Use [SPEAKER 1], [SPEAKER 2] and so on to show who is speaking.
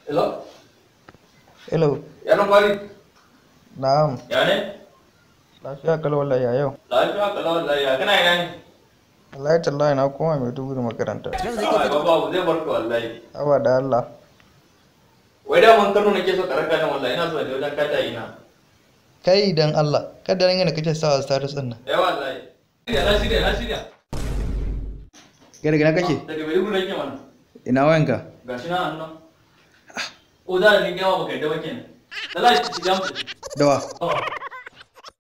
[SPEAKER 1] Hello?
[SPEAKER 2] Hello.
[SPEAKER 1] Ya nan kwari?
[SPEAKER 2] Na'am.
[SPEAKER 1] Ya ne?
[SPEAKER 2] Lafiya kalau wallahi ya yau.
[SPEAKER 1] Lafiya kalau wallahi ya kana ina ne?
[SPEAKER 2] Wallahi tallahi na koma Maiduguri makaranta.
[SPEAKER 1] Ai baba zai barka wallahi.
[SPEAKER 2] Awa da Allah.
[SPEAKER 1] Wai da man Kano nake so ka raka nan wallahi ina so da wajen kata ina.
[SPEAKER 2] Kai dan Allah, kada nan yana kace sawa status din nan.
[SPEAKER 1] Wallahi. Na shirya.
[SPEAKER 2] Kai daga na kake?
[SPEAKER 1] Daga Maiduguri nake mana.
[SPEAKER 2] Ina wayanka?
[SPEAKER 1] Gashi na annan. O da ni gawa baka da wakin. Allah ya ci jamsu.
[SPEAKER 2] Dawa.